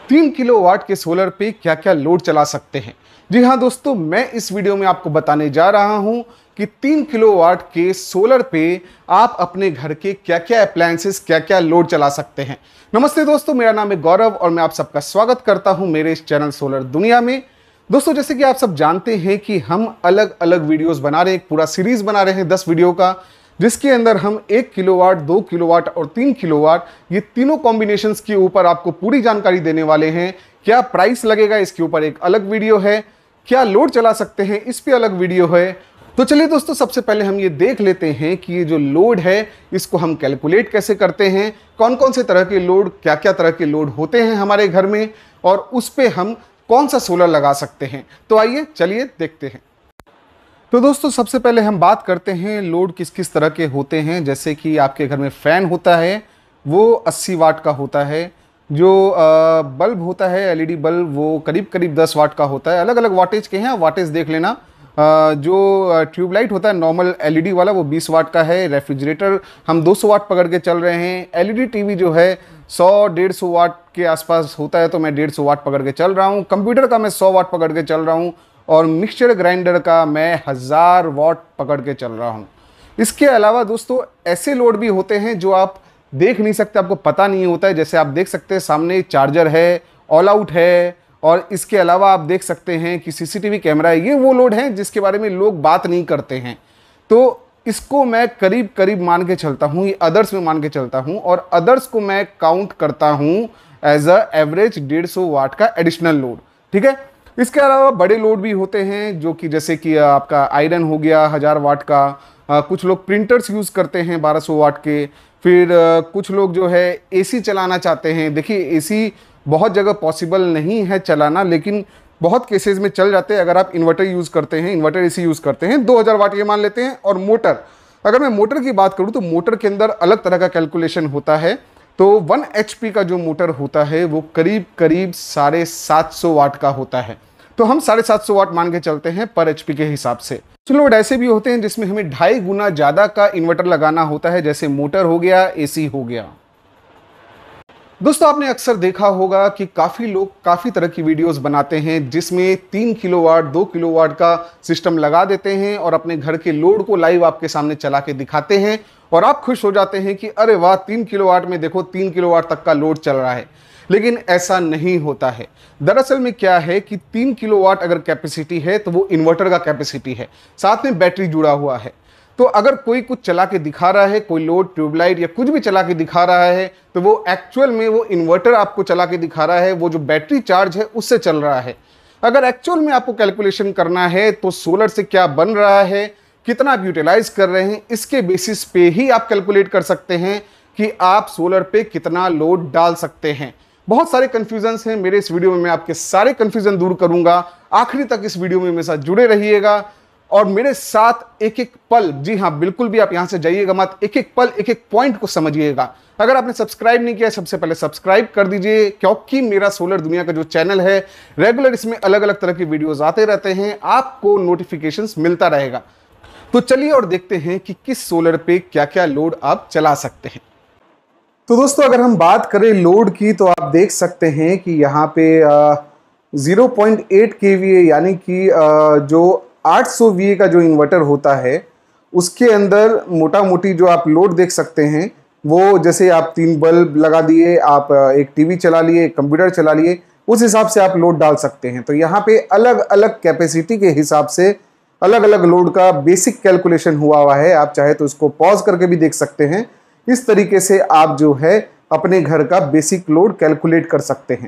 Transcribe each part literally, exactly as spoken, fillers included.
तीन किलोवाट के सोलर पे क्या क्या लोड चला सकते हैं। जी हाँ दोस्तों, मैं इस वीडियो में आपको बताने जा रहा हूं कि तीन किलोवाट के सोलर पे आप अपने घर के क्या क्या अप्लायंसेस क्या क्या लोड चला सकते हैं। नमस्ते दोस्तों, मेरा नाम है गौरव और मैं आप सबका स्वागत करता हूं मेरे इस चैनल सोलर दुनिया में। दोस्तों, जैसे कि आप सब जानते हैं कि हम अलग अलग वीडियोस बना रहे हैं, एक पूरा सीरीज बना रहे हैं दस वीडियो का, जिसके अंदर हम एक किलोवाट, दो किलोवाट और तीन किलोवाट ये तीनों कॉम्बिनेशंस के ऊपर आपको पूरी जानकारी देने वाले हैं। क्या प्राइस लगेगा इसके ऊपर एक अलग वीडियो है, क्या लोड चला सकते हैं इस पे अलग वीडियो है। तो चलिए दोस्तों, सबसे पहले हम ये देख लेते हैं कि ये जो लोड है इसको हम कैलकुलेट कैसे करते हैं, कौन कौन से तरह के लोड, क्या क्या तरह के लोड होते हैं हमारे घर में और उस पे हम कौन सा सोलर लगा सकते हैं। तो आइए चलिए देखते हैं। तो दोस्तों, सबसे पहले हम बात करते हैं लोड किस किस तरह के होते हैं। जैसे कि आपके घर में फ़ैन होता है वो अस्सी वाट का होता है, जो बल्ब होता है एलईडी बल्ब वो करीब करीब दस वाट का होता है। अलग अलग वाटेज के हैं, वाटेज देख लेना। आ, जो ट्यूबलाइट होता है नॉर्मल एलईडी वाला वो बीस वाट का है। रेफ्रिजरेटर हम दो सौ वाट पकड़ के चल रहे हैं। एलईडी टीवी जो है सौ डेढ़ सौ वाट के आसपास होता है, तो मैं डेढ़ सौ वाट पकड़ के चल रहा हूँ। कंप्यूटर का मैं सौ वाट पकड़ के चल रहा हूँ और मिक्सचर ग्राइंडर का मैं हज़ार वाट पकड़ के चल रहा हूँ। इसके अलावा दोस्तों ऐसे लोड भी होते हैं जो आप देख नहीं सकते, आपको पता नहीं होता है। जैसे आप देख सकते हैं सामने चार्जर है, ऑल आउट है, और इसके अलावा आप देख सकते हैं कि सीसीटीवी कैमरा है। ये वो लोड हैं जिसके बारे में लोग बात नहीं करते हैं। तो इसको मैं करीब करीब मान के चलता हूँ, ये अदर्स में मान के चलता हूँ, और अदर्स को मैं काउंट करता हूँ एज अ एवरेज डेढ़ सौ वाट का एडिशनल लोड। ठीक है। इसके अलावा बड़े लोड भी होते हैं जो कि जैसे कि आपका आयरन हो गया हज़ार वाट का। आ, कुछ लोग प्रिंटर्स यूज़ करते हैं बारह सौ वाट के। फिर आ, कुछ लोग जो है एसी चलाना चाहते हैं। देखिए, एसी बहुत जगह पॉसिबल नहीं है चलाना, लेकिन बहुत केसेस में चल जाते हैं अगर आप इन्वर्टर यूज़ करते हैं, इन्वर्टर एसी यूज़ करते हैं। दो हज़ार वाट ये मान लेते हैं। और मोटर, अगर मैं मोटर की बात करूँ तो मोटर के अंदर अलग तरह का कैलकुलेशन होता है। तो वन एच पी का जो मोटर होता है वो करीब करीब साढ़े सात सौ वाट का होता है। तो हम साढ़े सात सौ वाट मान के चलते हैं पर एचपी के हिसाब से। कुछ लोड ऐसे भी होते हैं जिसमें हमें ढाई गुना ज़्यादा का इन्वर्टर लगाना होता है, जैसे मोटर हो गया, एसी हो गया। दोस्तों, आपने अक्सर देखा होगा कि काफ़ी लोग काफ़ी तरह की वीडियोस बनाते हैं जिसमें तीन किलोवाट, दो किलोवाट का सिस्टम लगा देते हैं और अपने घर के लोड को लाइव आपके सामने चला के दिखाते हैं और आप खुश हो जाते हैं कि अरे वाह, तीन किलोवाट में देखो तीन किलोवाट तक का लोड चल रहा है। लेकिन ऐसा नहीं होता है। दरअसल में क्या है कि तीन किलोवाट अगर कैपेसिटी है तो वो इन्वर्टर का कैपेसिटी है, साथ में बैटरी जुड़ा हुआ है। तो अगर कोई कुछ चला के दिखा रहा है, कोई लोड, ट्यूबलाइट या कुछ भी चला के दिखा रहा है, तो वो एक्चुअल में वो इन्वर्टर आपको चला के दिखा रहा है, वो जो बैटरी चार्ज है उससे चल रहा है। अगर एक्चुअल में आपको कैलकुलेशन करना है तो सोलर से क्या बन रहा है, कितना आप यूटिलाइज कर रहे हैं, इसके बेसिस पे ही आप कैलकुलेट कर सकते हैं कि आप सोलर पे कितना लोड डाल सकते हैं। बहुत सारे कंफ्यूजन्स हैं, मेरे इस वीडियो में मैं आपके सारे कंफ्यूजन दूर करूंगा। आखिरी तक इस वीडियो में मेरे साथ जुड़े रहिएगा और मेरे साथ एक एक पल, जी हाँ बिल्कुल भी आप यहां से जाइएगा मत, एक एक पल, एक एक पॉइंट को समझिएगा। अगर आपने सब्सक्राइब नहीं किया, सबसे पहले सब्सक्राइब कर दीजिए, क्योंकि मेरा सोलर दुनिया का जो चैनल है रेगुलर इसमें अलग अलग तरह की वीडियोज आते रहते हैं, आपको नोटिफिकेशंस मिलता रहेगा। तो चलिए और देखते हैं कि किस सोलर पे क्या क्या लोड आप चला सकते हैं। तो दोस्तों, अगर हम बात करें लोड की तो आप देख सकते हैं कि यहाँ पे ज़ीरो पॉइंट एट केवीए यानी कि आ, जो आठ सौ वीए का जो इन्वर्टर होता है उसके अंदर मोटा मोटी जो आप लोड देख सकते हैं वो, जैसे आप तीन बल्ब लगा दिए, आप एक टीवी चला लिए, एक कंप्यूटर चला लिए, उस हिसाब से आप लोड डाल सकते हैं। तो यहाँ पे अलग अलग कैपेसिटी के हिसाब से अलग अलग लोड का बेसिक कैलकुलेशन हुआ हुआ है। आप चाहे तो इसको पॉज करके भी देख सकते हैं। इस तरीके से आप जो है अपने घर का बेसिक लोड कैलकुलेट कर सकते हैं।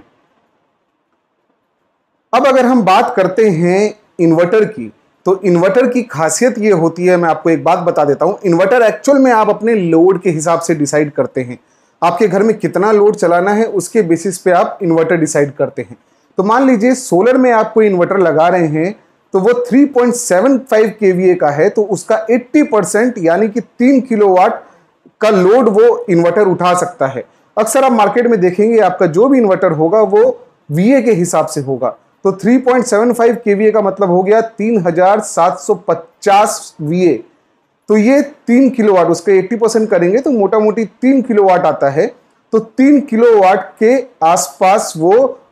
अब अगर हम बात करते हैं इन्वर्टर की, तो इन्वर्टर की खासियत ये होती है, मैं आपको एक बात बता देता हूं। इन्वर्टर एक्चुअल में आप अपने लोड के हिसाब से डिसाइड करते हैं। आपके घर में कितना लोड चलाना है उसके बेसिस पे आप इन्वर्टर डिसाइड करते हैं। तो मान लीजिए सोलर में आप कोई इन्वर्टर लगा रहे हैं तो वो three point seven five KVA का है, तो उसका अस्सी परसेंट यानी कि तीन किलोवाट का लोड वो इन्वर्टर उठा सकता है। अक्सर आप मार्केट में देखेंगे आपका जो भी इन्वर्टर होगा वो वीए के हिसाब से होगा। तो three point seven five KVA का मतलब हो गया तीन हज़ार सात सौ पचास वीए। तो ये तीन किलोवाट, उसके अस्सी परसेंट करेंगे तो मोटा मोटी तीन किलोवाट आता है। तो तीन किलोवाट के आसपास वो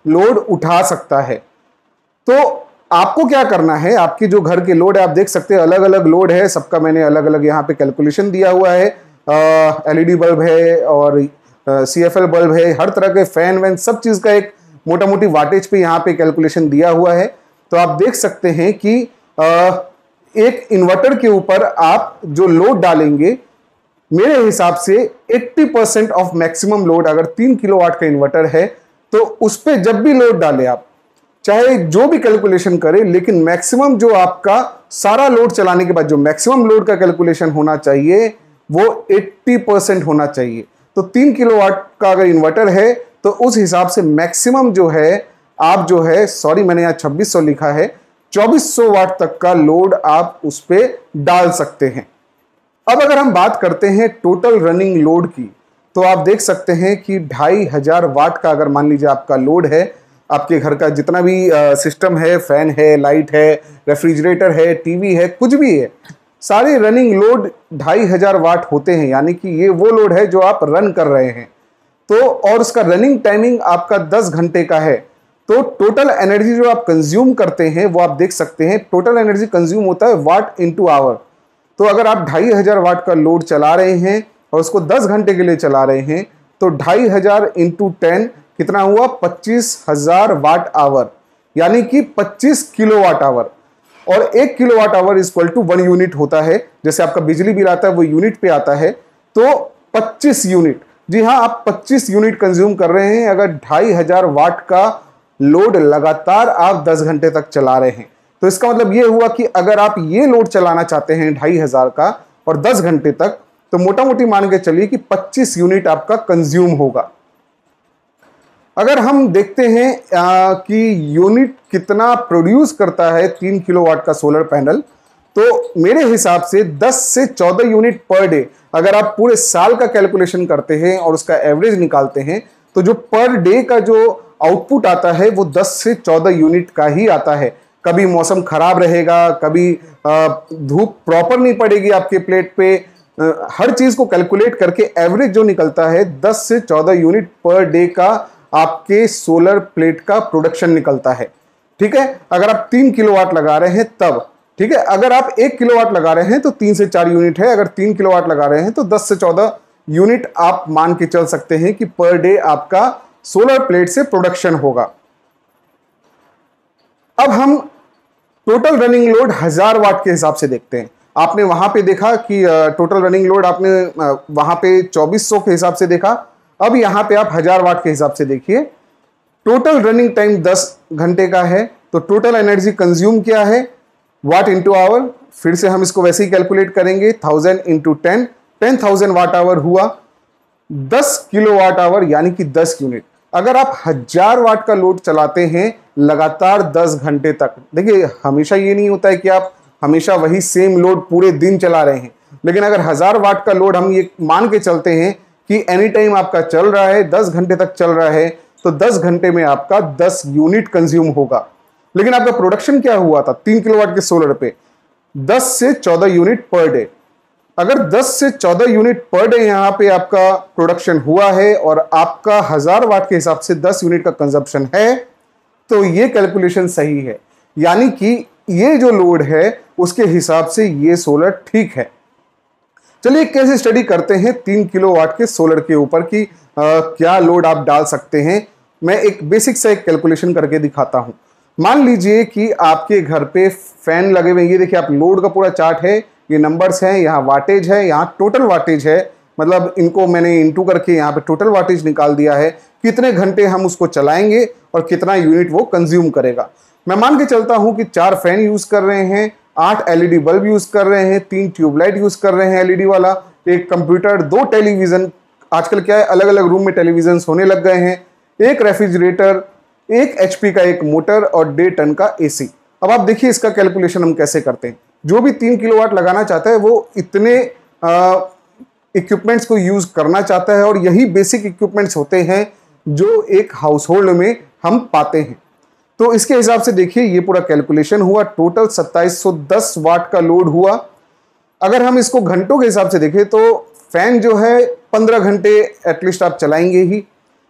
लोड उठा सकता है। तो आपको क्या करना है, आपकी जो घर के लोड है आप देख सकते हैं अलग अलग लोड है, सबका मैंने अलग अलग यहाँ पे कैलकुलेशन दिया हुआ है। एलईडी बल्ब है और सी एफ एल बल्ब है, हर तरह के फैन वैन सब चीज़ का एक मोटा मोटी वाटेज पे यहाँ पे कैलकुलेशन दिया हुआ है। तो आप देख सकते हैं कि आ, एक इन्वर्टर के ऊपर आप जो लोड डालेंगे, मेरे हिसाब से अस्सी परसेंट ऑफ मैक्सिमम लोड, अगर तीन किलोवाट का इन्वर्टर है तो उस पर जब भी लोड डाले आप, चाहे जो भी कैलकुलेशन करें, लेकिन मैक्सिमम जो आपका सारा लोड चलाने के बाद जो मैक्सिमम लोड का कैलकुलेशन होना चाहिए वो अस्सी परसेंट होना चाहिए। तो तीन किलोवाट का अगर इन्वर्टर है तो उस हिसाब से मैक्सिमम जो है आप जो है, सॉरी मैंने यहाँ छब्बीस सौ लिखा है, चौबीस सौ वाट तक का लोड आप उस पर डाल सकते हैं। अब अगर हम बात करते हैं टोटल रनिंग लोड की, तो आप देख सकते हैं कि ढाई हजार वाट का अगर मान लीजिए आपका लोड है, आपके घर का जितना भी सिस्टम है, फैन है, लाइट है, रेफ्रिजरेटर है, टीवी है, कुछ भी है, सारे रनिंग लोड ढाई हजार वाट होते हैं। यानी कि ये वो लोड है जो आप रन कर रहे हैं। तो और उसका रनिंग टाइमिंग आपका दस घंटे का है। तो टोटल एनर्जी जो आप कंज्यूम करते हैं वो आप देख सकते हैं, टोटल एनर्जी कंज्यूम होता है वाट इंटू आवर। तो अगर आप ढाई हजार वाट का लोड चला रहे हैं और उसको दस घंटे के लिए चला रहे हैं तो ढाई हजार इंटू टेन कितना हुआ, पच्चीस हजार वाट आवर, यानी कि पच्चीस किलोवाट आवर। और एक kilowatt hour equal to one unit होता है। जैसे आपका बिजली बिल आता है वो यूनिट पे आता है, तो पच्चीस यूनिट, जी हाँ, आप पच्चीस यूनिट कंज्यूम कर रहे हैं अगर ढाई हजार वाट का लोड लगातार आप दस घंटे तक चला रहे हैं। तो इसका मतलब ये हुआ कि अगर आप ये लोड चलाना चाहते हैं ढाई हजार का और दस घंटे तक, तो मोटा मोटी मान के चलिए कि पच्चीस यूनिट आपका कंज्यूम होगा। अगर हम देखते हैं आ, कि यूनिट कितना प्रोड्यूस करता है तीन किलोवाट का सोलर पैनल, तो मेरे हिसाब से दस से चौदह यूनिट पर डे, अगर आप पूरे साल का कैलकुलेशन करते हैं और उसका एवरेज निकालते हैं, तो जो पर डे का जो आउटपुट आता है वो दस से चौदह यूनिट का ही आता है। कभी मौसम खराब रहेगा, कभी धूप प्रॉपर नहीं पड़ेगी आपके प्लेट पे, आ, हर चीज को कैलकुलेट करके एवरेज जो निकलता है दस से चौदह यूनिट पर डे का आपके सोलर प्लेट का प्रोडक्शन निकलता है। ठीक है, अगर आप तीन किलोवाट लगा रहे हैं तब, ठीक है, अगर आप एक किलोवाट लगा रहे हैं तो तीन से चार यूनिट है, अगर तीन किलोवाट लगा रहे हैं तो दस से चौदह यूनिट आप मान के चल सकते हैं कि पर डे आपका सोलर प्लेट से प्रोडक्शन होगा। अब हम टोटल रनिंग लोड हजार वाट के हिसाब से देखते हैं। आपने वहां पे देखा कि टोटल रनिंग लोड आपने वहां पे चौबीस सौ के हिसाब से देखा, अब यहां पे आप हजार वाट के हिसाब से देखिए। टोटल रनिंग टाइम दस घंटे का है, तो टोटल एनर्जी कंज्यूम क्या है, वाट इंटू आवर। फिर से हम इसको वैसे ही कैलकुलेट करेंगे, thousand into ten, ten thousand watt hour हुआ, दस किलो वाट आवर यानी कि दस यूनिट। अगर आप हजार वाट का लोड चलाते हैं लगातार दस घंटे तक, देखिए हमेशा ये नहीं होता है कि आप हमेशा वही सेम लोड पूरे दिन चला रहे हैं, लेकिन अगर हजार वाट का लोड हम ये मान के चलते हैं कि एनी टाइम आपका चल रहा है, दस घंटे तक चल रहा है, तो दस घंटे में आपका दस यूनिट कंज्यूम होगा। लेकिन आपका प्रोडक्शन क्या हुआ था तीन किलोवाट के सोलर पे, दस से चौदह यूनिट पर डे। अगर दस से चौदह यूनिट पर डे यहाँ पे आपका प्रोडक्शन हुआ है और आपका हजार वाट के हिसाब से दस यूनिट का कंजप्शन है, तो ये कैलकुलेशन सही है। यानी कि ये जो लोड है उसके हिसाब से ये सोलर ठीक है। चलिए कैसे स्टडी करते हैं तीन किलोवाट के सोलर के ऊपर कि आ, क्या लोड आप डाल सकते हैं। मैं एक बेसिक सा एक कैलकुलेशन करके दिखाता हूं। मान लीजिए कि आपके घर पे फैन लगे हुए, ये देखिए आप लोड का पूरा चार्ट है, ये नंबर्स हैं, यहाँ वाटेज है, यहाँ टोटल वाटेज है, मतलब इनको मैंने इंटू करके यहाँ पे टोटल वाटेज निकाल दिया है, कितने घंटे हम उसको चलाएंगे और कितना यूनिट वो कंज्यूम करेगा। मैं मान के चलता हूँ कि चार फैन यूज कर रहे हैं, आठ एलईडी बल्ब यूज कर रहे हैं, तीन ट्यूबलाइट यूज कर रहे हैं एलईडी वाला, एक कंप्यूटर, दो टेलीविजन, आजकल क्या है अलग अलग रूम में टेलीविजन होने लग गए हैं, एक रेफ्रिजरेटर, एक एचपी का एक मोटर और डेढ़ टन का एसी। अब आप देखिए इसका कैलकुलेशन हम कैसे करते हैं। जो भी तीन किलोवाट लगाना चाहता है वो इतने इक्विपमेंट्स को यूज करना चाहता है, और यही बेसिक इक्विपमेंट्स होते हैं जो एक हाउस होल्ड में हम पाते हैं। तो इसके हिसाब से देखिए ये पूरा कैलकुलेशन हुआ, टोटल सत्ताईस सौ दस वाट का लोड हुआ। अगर हम इसको घंटों के हिसाब से देखें तो फैन जो है पंद्रह घंटे एटलीस्ट आप चलाएंगे ही,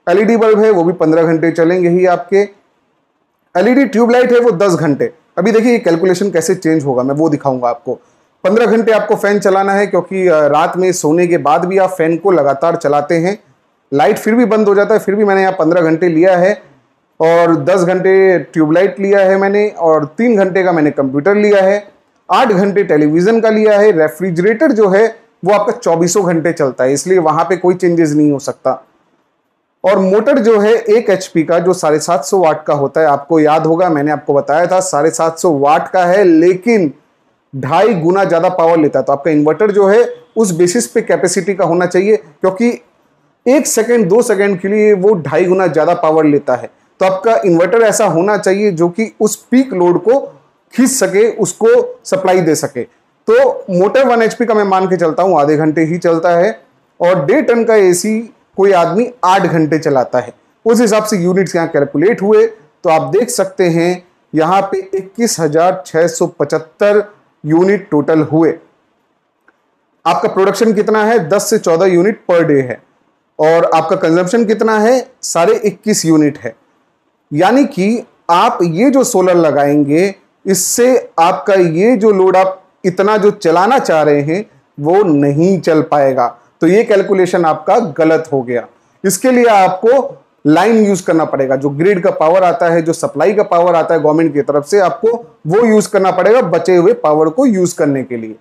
एलईडी बल्ब है वो भी पंद्रह घंटे चलेंगे ही आपके। एलईडी ट्यूबलाइट है वो दस घंटे। अभी देखिए ये कैलकुलेशन कैसे चेंज होगा, मैं वो दिखाऊंगा आपको। पंद्रह घंटे आपको फैन चलाना है, क्योंकि रात में सोने के बाद भी आप फैन को लगातार चलाते हैं, लाइट फिर भी बंद हो जाता है, फिर भी मैंने यहाँ पंद्रह घंटे लिया है। और दस घंटे ट्यूबलाइट लिया है मैंने, और तीन घंटे का मैंने कंप्यूटर लिया है, आठ घंटे टेलीविजन का लिया है। रेफ्रिजरेटर जो है वो आपका चौबीसों घंटे चलता है, इसलिए वहां पे कोई चेंजेस नहीं हो सकता। और मोटर जो है एक एचपी का जो साढ़े सात सौ वाट का होता है, आपको याद होगा मैंने आपको बताया था साढ़े सात सौ वाट का है, लेकिन ढाई गुना ज्यादा पावर लेता है। तो आपका इन्वर्टर जो है उस बेसिस पे कैपेसिटी का होना चाहिए, क्योंकि एक सेकेंड दो सेकेंड के लिए वो ढाई गुना ज्यादा पावर लेता है। तो आपका इन्वर्टर ऐसा होना चाहिए जो कि उस पीक लोड को खींच सके, उसको सप्लाई दे सके। तो मोटर वन एचपी का मैं मान के चलता हूं आधे घंटे ही चलता है, और डेढ़ टन का एसी कोई आदमी आठ घंटे चलाता है। उस हिसाब से यूनिट्स यहाँ कैलकुलेट हुए, तो आप देख सकते हैं यहाँ पे इक्कीस हजार छह सौ पचहत्तर यूनिट टोटल हुए। आपका प्रोडक्शन कितना है? दस से चौदह यूनिट पर डे है, और आपका कंजम्पशन कितना है? साढ़े इक्कीस यूनिट है। यानी कि आप ये जो सोलर लगाएंगे, इससे आपका ये जो लोड आप इतना जो चलाना चाह रहे हैं वो नहीं चल पाएगा। तो ये कैलकुलेशन आपका गलत हो गया। इसके लिए आपको लाइन यूज करना पड़ेगा, जो ग्रिड का पावर आता है, जो सप्लाई का पावर आता है गवर्नमेंट की तरफ से, आपको वो यूज करना पड़ेगा बचे हुए पावर को यूज करने के लिए।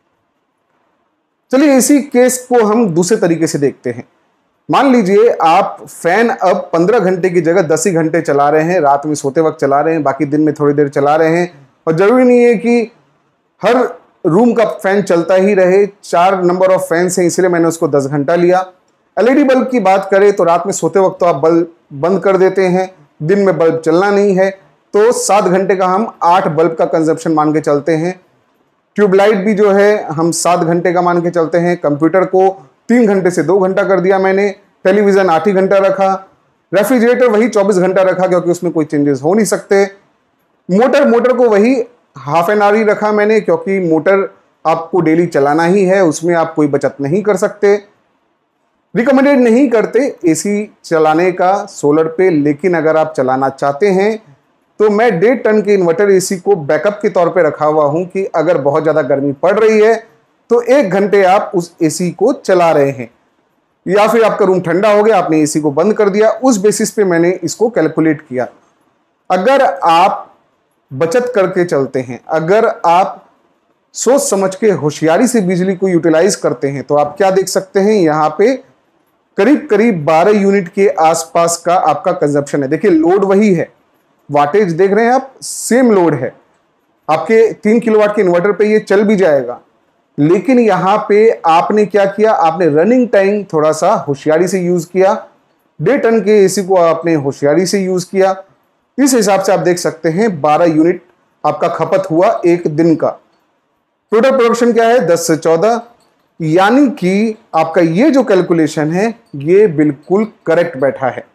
चलिए इसी केस को हम दूसरे तरीके से देखते हैं। मान लीजिए आप फैन अब पंद्रह घंटे की जगह दस ही घंटे चला रहे हैं, रात में सोते वक्त चला रहे हैं, बाकी दिन में थोड़ी देर चला रहे हैं, और जरूरी नहीं है कि हर रूम का फैन चलता ही रहे। चार नंबर ऑफ फैंस हैं, इसलिए मैंने उसको दस घंटा लिया। एलईडी बल्ब की बात करें तो रात में सोते वक्त तो आप बल्ब बंद कर देते हैं, दिन में बल्ब चलना नहीं है, तो सात घंटे का हम आठ बल्ब का कंजप्शन मान के चलते हैं। ट्यूबलाइट भी जो है हम सात घंटे का मान के चलते हैं। कंप्यूटर को तीन घंटे से दो घंटा कर दिया मैंने। टेलीविजन आठ ही घंटा रखा। रेफ्रिजरेटर वही चौबीस घंटा रखा, क्योंकि उसमें कोई चेंजेस हो नहीं सकते। मोटर मोटर को वही हाफ एन आवर ही रखा मैंने, क्योंकि मोटर आपको डेली चलाना ही है, उसमें आप कोई बचत नहीं कर सकते। रिकमेंडेड नहीं करते एसी चलाने का सोलर पे, लेकिन अगर आप चलाना चाहते हैं तो मैं डेढ़ टन के इन्वर्टर एसी को बैकअप के तौर पे रखा हुआ हूं कि अगर बहुत ज़्यादा गर्मी पड़ रही है तो एक घंटे आप उस एसी को चला रहे हैं, या फिर आपका रूम ठंडा हो गया, आपने एसी को बंद कर दिया। उस बेसिस पे मैंने इसको कैलकुलेट किया। अगर आप बचत करके चलते हैं, अगर आप सोच समझ के होशियारी से बिजली को यूटिलाइज करते हैं, तो आप क्या देख सकते हैं यहाँ पे करीब करीब बारह यूनिट के आसपास का आपका कंजप्शन है। देखिए लोड वही है, वाटेज देख रहे हैं आप, सेम लोड है। आपके तीन किलोवाट के इन्वर्टर पे ये चल भी जाएगा, लेकिन यहाँ पे आपने क्या किया, आपने रनिंग टाइम थोड़ा सा होशियारी से यूज किया। डेढ़ टन के एसी को आपने होशियारी से यूज किया। इस हिसाब से आप देख सकते हैं बारह यूनिट आपका खपत हुआ एक दिन का। टोटल प्रोडक्शन क्या है? दस से चौदह। यानी कि आपका ये जो कैलकुलेशन है ये बिल्कुल करेक्ट बैठा है।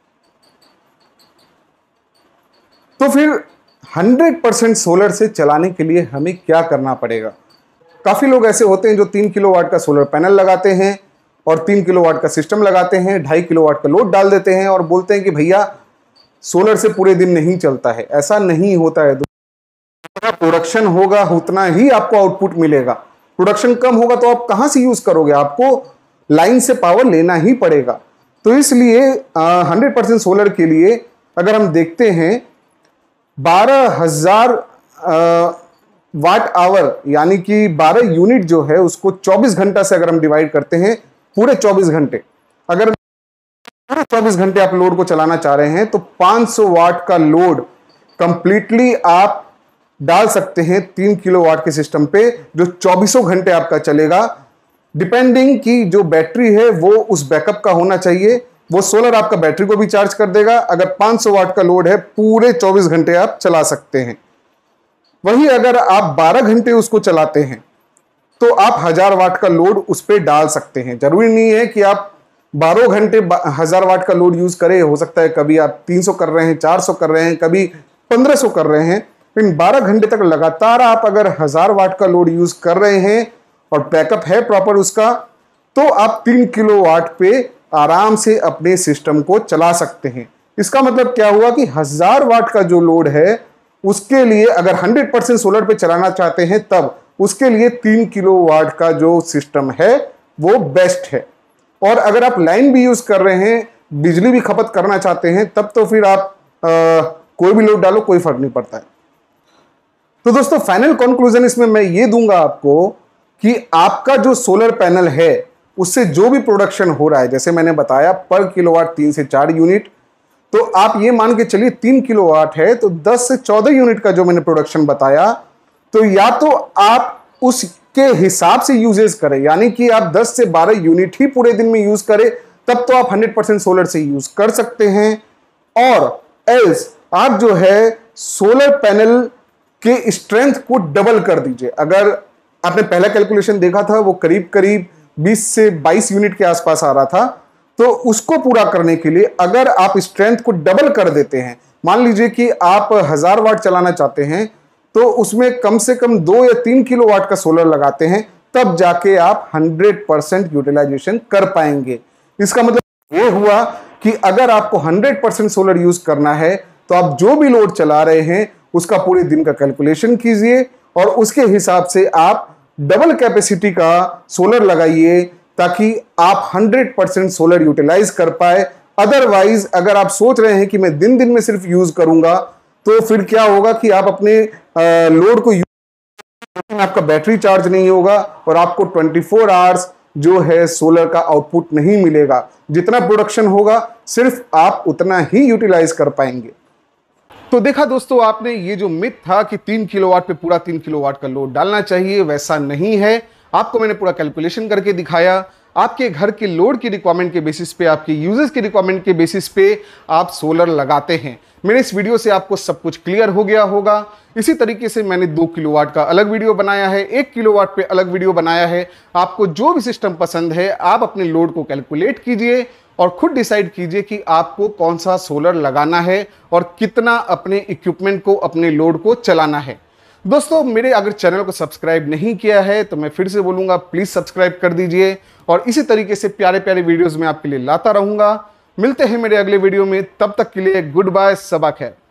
तो फिर हंड्रेड परसेंट सोलर से चलाने के लिए हमें क्या करना पड़ेगा? काफी लोग ऐसे होते हैं जो तीन किलोवाट का सोलर पैनल लगाते हैं और तीन किलोवाट का सिस्टम लगाते हैं, ढाई किलोवाट का लोड डाल देते हैं और बोलते हैं कि भैया सोलर से पूरे दिन नहीं चलता है। ऐसा नहीं होता है। जितना प्रोडक्शन होगा उतना ही आपको आउटपुट मिलेगा। प्रोडक्शन कम होगा तो आप कहां से यूज करोगे? आपको लाइन से पावर लेना ही पड़ेगा। तो इसलिए हंड्रेड परसेंट सोलर के लिए अगर हम देखते हैं बारह हजार वाट आवर, यानी कि बारह यूनिट जो है उसको चौबीस घंटा से अगर हम डिवाइड करते हैं, पूरे चौबीस घंटे, अगर पूरे चौबीस घंटे आप लोड को चलाना चाह रहे हैं तो पाँच सौ वाट का लोड कंप्लीटली आप डाल सकते हैं तीन किलो वाट के सिस्टम पे, जो चौबीसों घंटे आपका चलेगा। डिपेंडिंग कि जो बैटरी है वो उस बैकअप का होना चाहिए। वो सोलर आपका बैटरी को भी चार्ज कर देगा। अगर पाँच सौ वाट का लोड है, पूरे चौबीस घंटे आप चला सकते हैं। वही अगर आप बारह घंटे उसको चलाते हैं तो आप हजार वाट का लोड उस पर डाल सकते हैं। जरूरी नहीं है कि आप बारह घंटे हजार वाट का लोड यूज करें। हो सकता है कभी आप तीन सौ कर रहे हैं, चार सौ कर रहे हैं, कभी पंद्रह सौ कर रहे हैं, लेकिन बारह घंटे तक लगातार आप अगर हजार वाट का लोड यूज कर रहे हैं और बैकअप है प्रॉपर उसका, तो आप तीन किलो वाट पे आराम से अपने सिस्टम को चला सकते हैं। इसका मतलब क्या हुआ कि हजार वाट का जो लोड है उसके लिए अगर हंड्रेड परसेंट सोलर पे चलाना चाहते हैं तब उसके लिए तीन किलो वाट का जो सिस्टम है वो बेस्ट है। और अगर आप लाइन भी यूज कर रहे हैं, बिजली भी खपत करना चाहते हैं, तब तो फिर आप आ, कोई भी लोड डालो, कोई फर्क नहीं पड़ता है। तो दोस्तों फाइनल कंक्लूजन इसमें मैं ये दूंगा आपको कि आपका जो सोलर पैनल है उससे जो भी प्रोडक्शन हो रहा है, जैसे मैंने बताया पर किलोवाट तीन से चार यूनिट, तो आप ये मान के चलिए तीन किलोवाट है तो दस से चौदह यूनिट का जो मैंने प्रोडक्शन बताया, तो या तो आप उसके हिसाब से यूजेस करें, यानी कि आप दस से बारह यूनिट ही पूरे दिन में यूज करें, तब तो आप हंड्रेड परसेंट सोलर से यूज कर सकते हैं। और एल्स आप जो है सोलर पैनल के स्ट्रेंथ को डबल कर दीजिए। अगर आपने पहला कैलकुलेशन देखा था वो करीब करीब बीस से बाईस यूनिट के आसपास आ रहा था, तो उसको पूरा करने के लिए अगर आप स्ट्रेंथ को डबल कर देते हैं, मान लीजिए कि आप हजार वाट चलाना चाहते हैं तो उसमें कम से कम दो या तीन किलो वाट का सोलर लगाते हैं, तब जाके आप हंड्रेड परसेंट यूटिलाइजेशन कर पाएंगे। इसका मतलब ये हुआ कि अगर आपको हंड्रेड परसेंट सोलर यूज करना है तो आप जो भी लोड चला रहे हैं उसका पूरे दिन का कैलकुलेशन कीजिए और उसके हिसाब से आप डबल कैपेसिटी का सोलर लगाइए ताकि आप हंड्रेड परसेंट सोलर यूटिलाइज कर पाए। अदरवाइज अगर आप सोच रहे हैं कि मैं दिन दिन में सिर्फ यूज करूंगा तो फिर क्या होगा कि आप अपने लोड को यूज, आपका बैटरी चार्ज नहीं होगा और आपको चौबीस आवर्स जो है सोलर का आउटपुट नहीं मिलेगा। जितना प्रोडक्शन होगा सिर्फ आप उतना ही यूटिलाइज कर पाएंगे। तो देखा दोस्तों आपने, ये जो मिथ था कि तीन किलोवाट पे पूरा तीन किलोवाट का लोड डालना चाहिए, वैसा नहीं है। आपको मैंने पूरा कैलकुलेशन करके दिखाया। आपके घर के लोड की रिक्वायरमेंट के बेसिस पे, आपके यूजर्स के रिक्वायरमेंट के बेसिस पे आप सोलर लगाते हैं। मेरे इस वीडियो से आपको सब कुछ क्लियर हो गया होगा। इसी तरीके से मैंने दो किलोवाट का अलग वीडियो बनाया है, एक किलोवाट पे अलग वीडियो बनाया है। आपको जो भी सिस्टम पसंद है आप अपने लोड को कैलकुलेट कीजिए और खुद डिसाइड कीजिए कि आपको कौन सा सोलर लगाना है और कितना अपने इक्विपमेंट को, अपने लोड को चलाना है। दोस्तों मेरे अगर चैनल को सब्सक्राइब नहीं किया है तो मैं फिर से बोलूंगा, प्लीज सब्सक्राइब कर दीजिए और इसी तरीके से प्यारे प्यारे वीडियोस मैं आपके लिए लाता रहूंगा। मिलते हैं मेरे अगले वीडियो में, तब तक के लिए गुड बाय, सबा खैर।